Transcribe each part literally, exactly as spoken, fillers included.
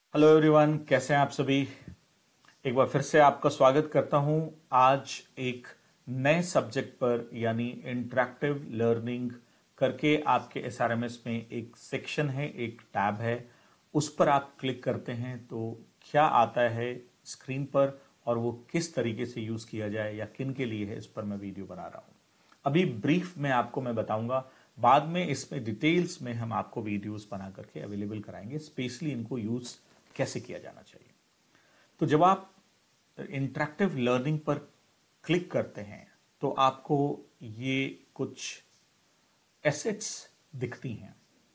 Hello everyone, कैसे हैं आप सभी। एक बार फिर से आपका स्वागत करता हूं आज एक नए सब्जेक्ट पर, यानी इंटरैक्टिव लर्निंग करके। आपके एसआरएमएस में एक सेक्शन है, एक टैब है, उस पर आप क्लिक करते हैं तो क्या आता है स्क्रीन पर और वो किस तरीके से यूज किया जाए या किन के लिए है, इस पर मैं वीडियो बना रहा हूं। अभी ब्रीफ में आपको मैं बताऊंगा, बाद में इसमें डिटेल्स में हम आपको वीडियोस बना करके अवेलेबल कराएंगे, स्पेशली इनको यूज कैसे किया जाना चाहिए। तो जब आप इंटरैक्टिव लर्निंग पर क्लिक करते हैं तो आपको ये कुछ एसेट्स दिखती हैं।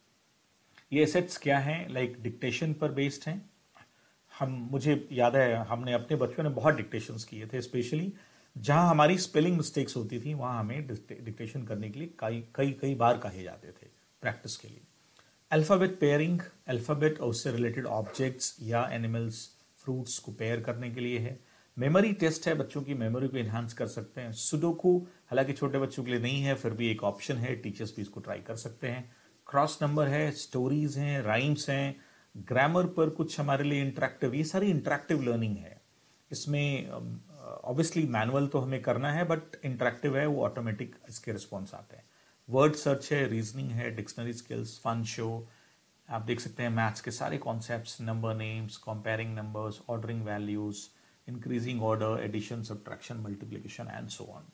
ये एसेट्स क्या हैं? लाइक डिक्टेशन पर बेस्ड हैं। हम मुझे याद है हमने अपने बचपन में बहुत डिक्टेशंस किए थे, स्पेशली जहां हमारी स्पेलिंग मिस्टेक्स होती थी वहां हमें डिक्टेशन करने के लिए कई कई कई बार कहे जाते थे प्रैक्टिस के लिए। अल्फाबेट पेयरिंग, अल्फाबेट और उससे रिलेटेड ऑब्जेक्ट्स या एनिमल्स, फ्रूट्स को पेयर करने के लिए है। मेमोरी टेस्ट है, बच्चों की मेमोरी को एनहांस कर सकते हैं। सुडोकू, हालांकि छोटे बच्चों के लिए नहीं है, फिर भी एक ऑप्शन है, टीचर्स भी इसको ट्राई कर सकते हैं। क्रॉस नंबर है, स्टोरीज हैं, राइम्स हैं, ग्रामर पर कुछ हमारे लिए इंटरैक्टिव, ये सारी इंटरैक्टिव लर्निंग है। इसमें ऑब्वियसली मैनुअल तो हमें करना है, बट इंटरैक्टिव है, वो ऑटोमेटिक इसके रिस्पॉन्स आते हैं। वर्ड सर्च है, रीजनिंग है, डिक्शनरी स्किल्स, फन शो, आप देख सकते हैं मैथ्स के सारे concepts, number names, comparing numbers, ordering values, increasing order, addition, subtraction, multiplication and so on.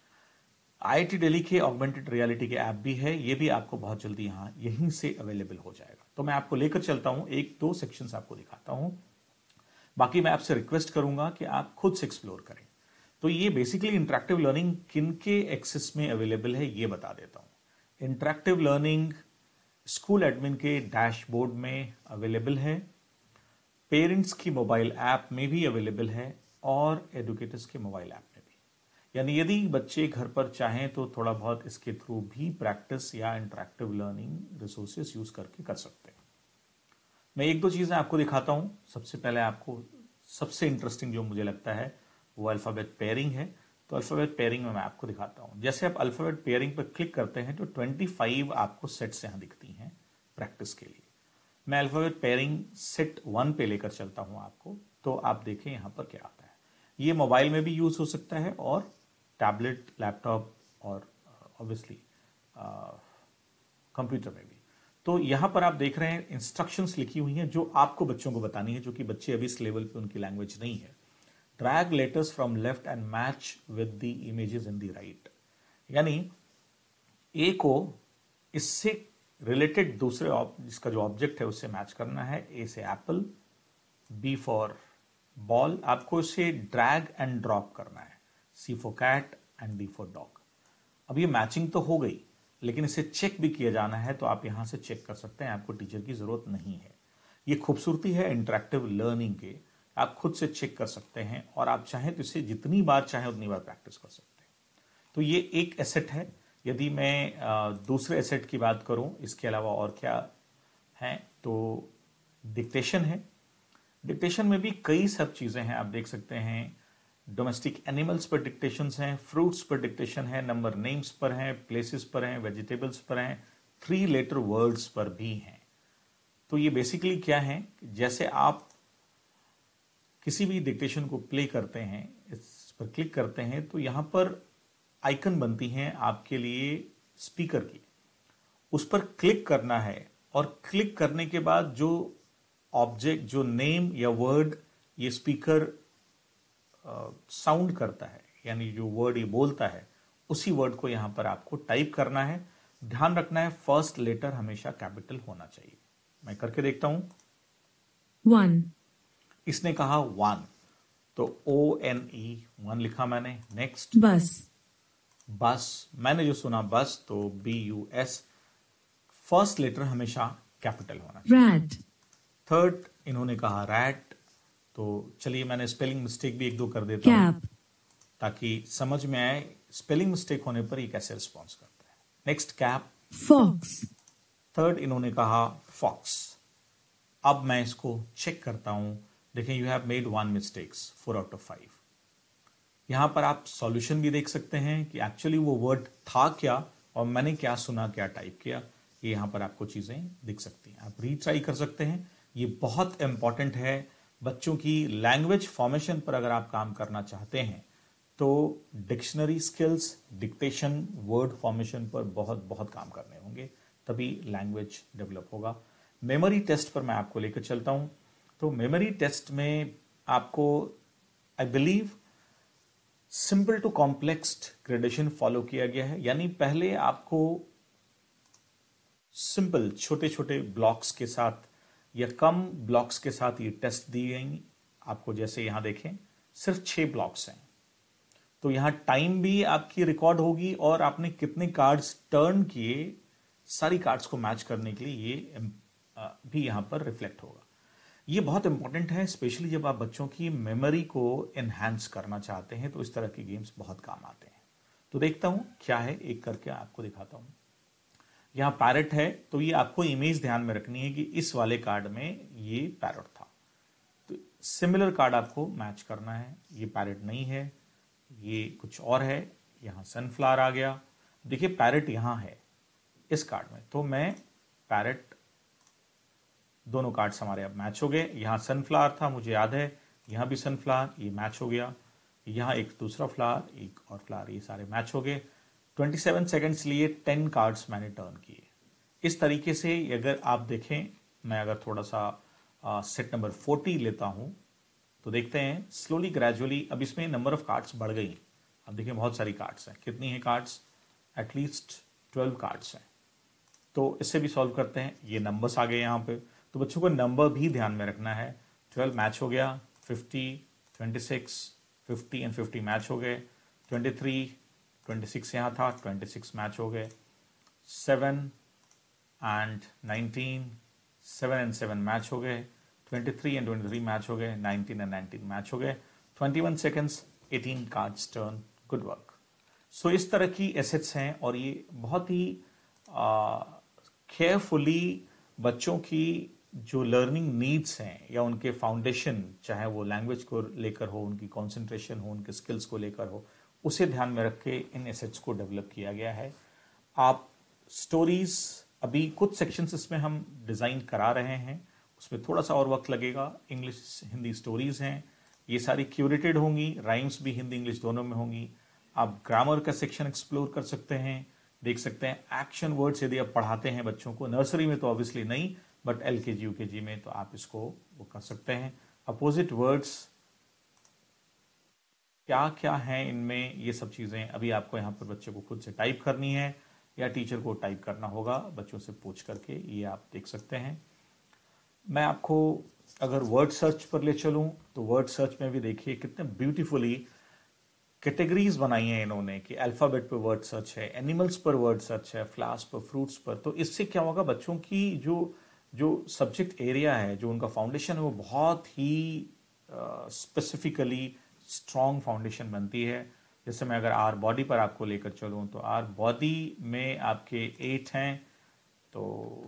IIT Delhi के ऑगमेंटेड रियलिटी के ऐप भी है, ये भी आपको बहुत जल्दी यहाँ यहीं से अवेलेबल हो जाएगा। तो मैं आपको लेकर चलता हूं, एक दो सेक्शंस आपको दिखाता हूं, बाकी मैं आपसे रिक्वेस्ट करूंगा कि आप खुद से एक्सप्लोर करें। तो ये बेसिकली इंटरैक्टिव लर्निंग किन के एक्सेस में अवेलेबल है ये बता देता हूं। इंटरैक्टिव लर्निंग स्कूल एडमिन के डैशबोर्ड में अवेलेबल है, पेरेंट्स की मोबाइल ऐप में भी अवेलेबल है और एजुकेटर्स के मोबाइल ऐप में भी। यानी यदि बच्चे घर पर चाहें तो थोड़ा बहुत इसके थ्रू भी प्रैक्टिस या इंटरैक्टिव लर्निंग रिसोर्सेस यूज करके कर सकते हैं। मैं एक दो चीजें आपको दिखाता हूं। सबसे पहले आपको सबसे इंटरेस्टिंग जो मुझे लगता है वो अल्फाबेट पेयरिंग है। तो अल्फाबेट पेयरिंग में मैं आपको दिखाता हूं। जैसे आप अल्फाबेट पेयरिंग पर क्लिक करते हैं तो पच्चीस आपको सेट्स यहां दिखती हैं प्रैक्टिस के लिए। मैं अल्फाबेट पेयरिंग सेट वन पे लेकर चलता हूं आपको, तो आप देखें यहां पर क्या आता है। ये मोबाइल में भी यूज हो सकता है और टैबलेट, लैपटॉप और ऑब्वियसली कंप्यूटर में भी। तो यहां पर आप देख रहे हैं इंस्ट्रक्शंस लिखी हुई हैं जो आपको बच्चों को बतानी है, जो कि बच्चे अभी इस लेवल पे उनकी लैंग्वेज नहीं है। Drag letters from left and match with the images in the right. यानी ए को इससे रिलेटेड दूसरे जिसका जो ऑब्जेक्ट है उससे मैच करना है। ए से एप्पल, बी फॉर बॉल, आपको इसे ड्रैग एंड ड्रॉप करना है। C for cat and D for dog. अब ये मैचिंग तो हो गई, लेकिन इसे चेक भी किया जाना है, तो आप यहां से चेक कर सकते हैं, आपको टीचर की जरूरत नहीं है। ये खूबसूरती है इंटरैक्टिव लर्निंग के, आप खुद से चेक कर सकते हैं और आप चाहें तो इसे जितनी बार चाहें उतनी बार प्रैक्टिस कर सकते हैं। तो ये एक एसेट है। यदि मैं दूसरे एसेट की बात करूं, इसके अलावा और क्या है, तो डिक्टेशन है। डिक्टेशन में भी कई सब चीजें हैं, आप देख सकते हैं। डोमेस्टिक एनिमल्स पर डिक्टेशंस हैं, फ्रूट्स पर डिक्टेशन है, नंबर नेम्स पर हैं, प्लेसेस पर हैं, वेजिटेबल्स पर हैं, थ्री लेटर वर्ड्स पर भी हैं। तो ये बेसिकली क्या है, जैसे आप किसी भी डिक्टेशन को प्ले करते हैं, इस पर क्लिक करते हैं तो यहां पर आइकन बनती हैं आपके लिए स्पीकर की, उस पर क्लिक करना है और क्लिक करने के बाद जो ऑब्जेक्ट, जो नेम या वर्ड ये स्पीकर साउंड करता है, यानी जो वर्ड ये बोलता है, उसी वर्ड को यहां पर आपको टाइप करना है। ध्यान रखना है फर्स्ट लेटर हमेशा कैपिटल होना चाहिए। मैं करके देखता हूं। वन, इसने कहा वन, तो ओ एन ई वन लिखा मैंने। नेक्स्ट, बस, बस, मैंने जो सुना बस, तो B U S, first letter हमेशा कैपिटल होना चाहिए। रैट, थर्ड, इन्होंने कहा रैट, तो चलिए मैंने स्पेलिंग मिस्टेक भी एक दो कर देता हूं कैप, ताकि समझ में आए स्पेलिंग मिस्टेक होने पर ये कैसे रिस्पॉन्स करता है। Next, cap. फॉक्स, थर्ड, इन्होंने कहा फॉक्स। अब मैं इसको चेक करता हूं। देखें, you have made one mistakes, four out of five. यहां पर आप सॉल्यूशन भी देख सकते हैं कि एक्चुअली वो वर्ड था क्या और मैंने क्या सुना, क्या टाइप किया। ये यहां पर आपको चीजें दिख सकती हैं। आप रीट्राई कर सकते हैं। ये बहुत इंपॉर्टेंट है बच्चों की लैंग्वेज फॉर्मेशन पर। अगर आप काम करना चाहते हैं तो dictionary skills, dictation, word formation पर बहुत बहुत काम करने होंगे, तभी लैंग्वेज डेवलप होगा। मेमोरी टेस्ट पर मैं आपको लेकर चलता हूं। तो मेमोरी टेस्ट में आपको I believe simple to complex gradation follow किया गया है, यानी पहले आपको सिंपल छोटे छोटे ब्लॉक्स के साथ या कम ब्लॉक्स के साथ ये टेस्ट दी गई आपको। जैसे यहां देखें सिर्फ छह ब्लॉक्स हैं, तो यहां टाइम भी आपकी रिकॉर्ड होगी और आपने कितने कार्ड्स टर्न किए, सारी कार्ड्स को मैच करने के लिए ये भी यहां पर रिफ्लेक्ट होगा। ये बहुत इंपॉर्टेंट है, स्पेशली जब आप बच्चों की मेमोरी को एनहांस करना चाहते हैं, तो इस तरह के गेम्स बहुत काम आते हैं। तो देखता हूं क्या है, एक करके आपको दिखाता हूं। यहां पैरेट है, तो ये आपको इमेज ध्यान में रखनी है कि इस वाले कार्ड में ये पैरेट था, तो सिमिलर कार्ड आपको मैच करना है। ये पैरेट नहीं है, ये कुछ और है। यहां सनफ्लावर आ गया, देखिए पैरेट यहां है इस कार्ड में, तो मैं पैरेट, दोनों कार्ड्स हमारे अब मैच हो गए। यहां सनफ्लावर था, मुझे याद है, यहां भी सनफ्लावर, ये मैच हो गया। यहां एक दूसरा फ्लावर, एक और फ्लावर, ये सारे मैच हो गए। सत्ताईस सेकंड्स लिए टेन कार्ड्स मैंने टर्न किए। इस तरीके से अगर आप देखें, मैं अगर थोड़ा सा सेट नंबर चालीस लेता हूं तो देखते हैं स्लोली ग्रेजुअली अब इसमें नंबर ऑफ कार्ड्स बढ़ गई। अब देखिए बहुत सारी कार्ड्स हैं, कितनी हैं कार्ड्स, एटलीस्ट ट्वेल्व कार्ड्स हैं। तो इससे भी सॉल्व करते हैं, ये नंबर्स आ गए यहां पे, तो बच्चों को नंबर भी ध्यान में रखना है। ट्वेल्व मैच हो गया, fifty, twenty six, fifty and fifty match हो गए, ट्वेंटी थ्री, ट्वेंटी सिक्स यहां था, ट्वेंटी सिक्स मैच हो गए, seven and nineteen, seven and seven match हो गए, twenty three and twenty three match हो गए, नाइनटीन एंड नाइनटीन मैच हो गए, twenty one seconds, eighteen cards turn, good work. So इस तरह की एसेट्स हैं और ये बहुत ही केयरफुली बच्चों की जो लर्निंग नीड्स हैं या उनके फाउंडेशन, चाहे वो लैंग्वेज को लेकर हो, उनकी कंसंट्रेशन हो, उनके स्किल्स को लेकर हो, उसे ध्यान में रख के इन एसेट्स को डेवलप किया गया है। आप स्टोरीज, अभी कुछ सेक्शंस इसमें हम डिजाइन करा रहे हैं, उसमें थोड़ा सा और वक्त लगेगा। इंग्लिश हिंदी स्टोरीज हैं, ये सारी क्यूरेटेड होंगी, राइम्स भी हिंदी इंग्लिश दोनों में होंगी। आप ग्रामर का सेक्शन एक्सप्लोर कर सकते हैं, देख सकते हैं एक्शन वर्ड्स यदि आप पढ़ाते हैं बच्चों को, नर्सरी में तो ऑब्वियसली नहीं, बट एल के जी यू के जी में तो आप इसको वो कर सकते हैं। अपोजिट वर्ड्स क्या क्या हैं इनमें, ये सब चीजें अभी आपको यहाँ पर बच्चे को खुद से टाइप करनी है या टीचर को टाइप करना होगा, बच्चों से पूछ करके, ये आप देख सकते हैं। मैं आपको अगर वर्ड सर्च पर ले चलूं तो वर्ड सर्च में भी देखिए कितने ब्यूटीफुली कैटेगरीज बनाई हैं इन्होंने कि अल्फाबेट पर वर्ड सर्च है, एनिमल्स पर वर्ड सर्च है, फ्लावर्स पर, फ्रूट्स पर। तो इससे क्या होगा, बच्चों की जो जो सब्जेक्ट एरिया है, जो उनका फाउंडेशन है, वो बहुत ही स्पेसिफिकली स्ट्रॉन्ग फाउंडेशन बनती है। जैसे मैं अगर आर बॉडी पर आपको लेकर चलूं तो आर बॉडी में आपके एट हैं, तो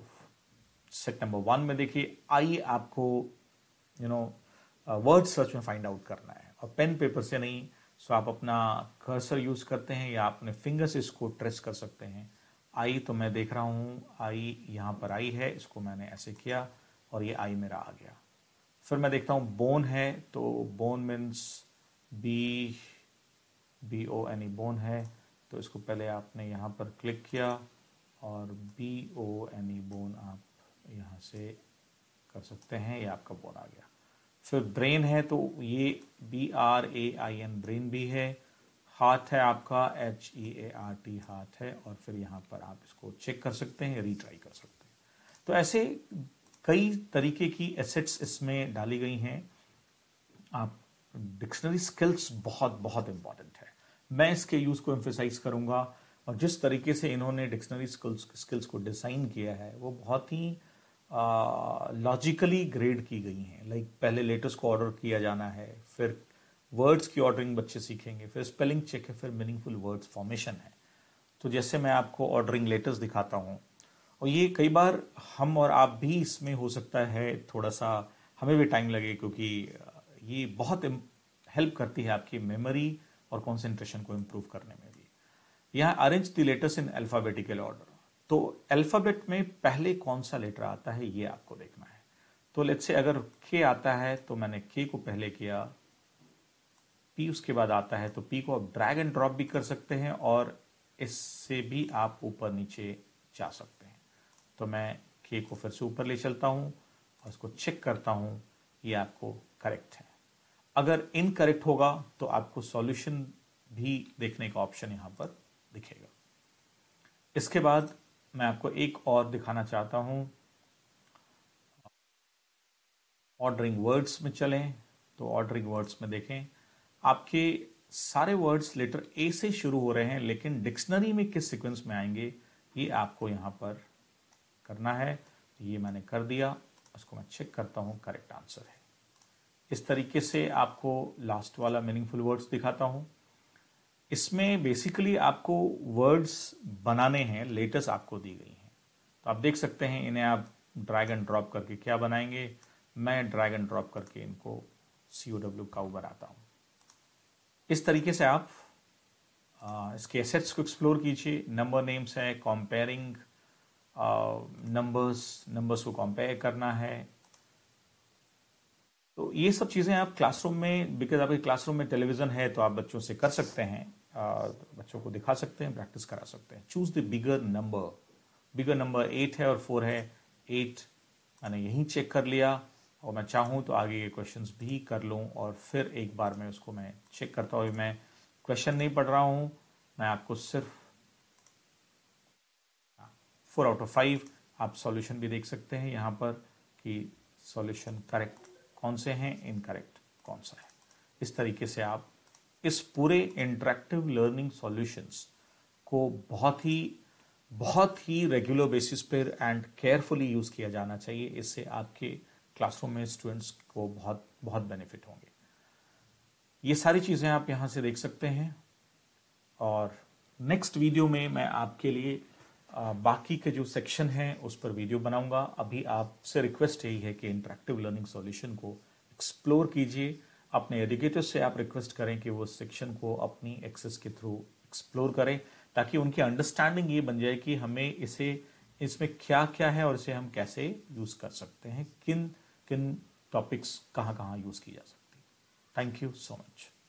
सेट नंबर वन में देखिए आई आपको यू नो वर्ड सर्च में फाइंड आउट करना है, और पेन पेपर से नहीं। सो आप अपना कर्सर यूज करते हैं या अपने फिंगर से इसको ट्रेस कर सकते हैं। आई तो मैं देख रहा हूं, आई यहां पर आई है, इसको मैंने ऐसे किया और ये आई मेरा आ गया। फिर मैं देखता हूं बोन है, तो bone means B B O N E bone है, तो इसको पहले आपने यहां पर क्लिक किया और B O N E bone आप यहां से कर सकते हैं, ये आपका बोन आ गया। फिर ब्रेन है, तो ये B R A I N brain भी है। हाथ है आपका, H E A R T हाथ है, और फिर यहां पर आप इसको चेक कर सकते हैं, रीट्राई कर सकते हैं। तो ऐसे कई तरीके की एसेट्स इसमें डाली गई हैं। आप डिक्शनरी स्किल्स बहुत बहुत इंपॉर्टेंट है, मैं इसके यूज को एम्फेसाइज करूंगा। और जिस तरीके से इन्होंने डिक्शनरी स्किल्स स्किल्स को डिजाइन किया है वो बहुत ही लॉजिकली ग्रेड की गई हैं। लाइक पहले लेटर्स को ऑर्डर किया जाना है, फिर वर्ड्स की ऑर्डरिंग बच्चे सीखेंगे, फिर स्पेलिंग चेक है, फिर मीनिंगफुल वर्ड्स फॉर्मेशन है। तो जैसे मैं आपको ऑर्डरिंग लेटर्स दिखाता हूं, और ये कई बार हम और आप भी इसमें हो सकता है थोड़ा सा हमें भी टाइम लगे, क्योंकि ये बहुत हेल्प करती है आपकी मेमोरी और कंसंट्रेशन को इंप्रूव करने में भी। यहाँ arrange the letters in alphabetical order, तो अल्फाबेट में पहले कौन सा लेटर आता है ये आपको देखना है। तो लेट्स से अगर के आता है तो मैंने के को पहले किया, पी उसके बाद आता है, तो पी को आप ड्रैग एंड ड्रॉप भी कर सकते हैं और इससे भी आप ऊपर नीचे जा सकते हैं। तो मैं के को फिर से ऊपर ले चलता हूं और इसको चेक करता हूं, ये आपको करेक्ट है। अगर इनकरेक्ट होगा तो आपको सॉल्यूशन भी देखने का ऑप्शन यहां पर दिखेगा। इसके बाद मैं आपको एक और दिखाना चाहता हूं, ऑर्डरिंग वर्ड्स में चलें। तो ऑर्डरिंग वर्ड्स में देखें, आपके सारे वर्ड्स लेटर ए से शुरू हो रहे हैं, लेकिन डिक्शनरी में किस सीक्वेंस में आएंगे ये आपको यहां पर करना है। ये मैंने कर दिया, उसको मैं चेक करता हूं, करेक्ट आंसर है। इस तरीके से आपको लास्ट वाला मीनिंगफुल वर्ड्स दिखाता हूं। इसमें बेसिकली आपको वर्ड्स बनाने हैं, लेटर्स आपको दी गई हैं, तो आप देख सकते हैं इन्हें आप ड्रैग एंड ड्रॉप करके क्या बनाएंगे। मैं ड्रैग एंड ड्रॉप करके इनको सी ओ डब्ल्यू काउ बनाता हूं। इस तरीके से आप आ, इसके एसेट्स को एक्सप्लोर कीजिए। नंबर नेम्स है, कंपेयरिंग नंबर्स, नंबर्स को कंपेयर करना है। तो ये सब चीजें आप क्लासरूम में, बिकॉज आपके क्लासरूम में टेलीविजन है तो आप बच्चों से कर सकते हैं, आ, बच्चों को दिखा सकते हैं, प्रैक्टिस करा सकते हैं। Choose the bigger number. Bigger number eight है और फोर है। एट मैंने यहीं चेक कर लिया और मैं चाहूं तो आगे के क्वेश्चंस भी कर लूं और फिर एक बार में उसको मैं चेक करता हूं। मैं क्वेश्चन नहीं पढ़ रहा हूं, मैं आपको सिर्फ फोर आउट ऑफ फाइव आप सॉल्यूशन भी देख सकते हैं यहां पर कि सॉल्यूशन करेक्ट कौन से हैं, इनकरेक्ट कौन सा है। इस तरीके से आप इस पूरे इंटरेक्टिव लर्निंग सॉल्यूशंस को बहुत ही बहुत ही रेगुलर बेसिस पर एंड केयरफुली यूज किया जाना चाहिए। इससे आपके क्लासरूम में स्टूडेंट्स को बहुत बहुत बेनिफिट होंगे। ये सारी चीजें आप यहां से देख सकते हैं और नेक्स्ट वीडियो में मैं आपके लिए आ, बाकी के जो सेक्शन हैं उस पर वीडियो बनाऊंगा। अभी आपसे रिक्वेस्ट यही है कि इंटरेक्टिव लर्निंग सॉल्यूशन को एक्सप्लोर कीजिए। अपने एजुकेटर्स से आप रिक्वेस्ट करें कि वो सेक्शन को अपनी एक्सेस के थ्रू एक्सप्लोर करें, ताकि उनकी अंडरस्टैंडिंग ये बन जाए कि हमें इसे इसमें क्या क्या है और इसे हम कैसे यूज कर सकते हैं, किन किन टॉपिक्स कहाँ कहाँ यूज की जा सकती है। Thank you so much.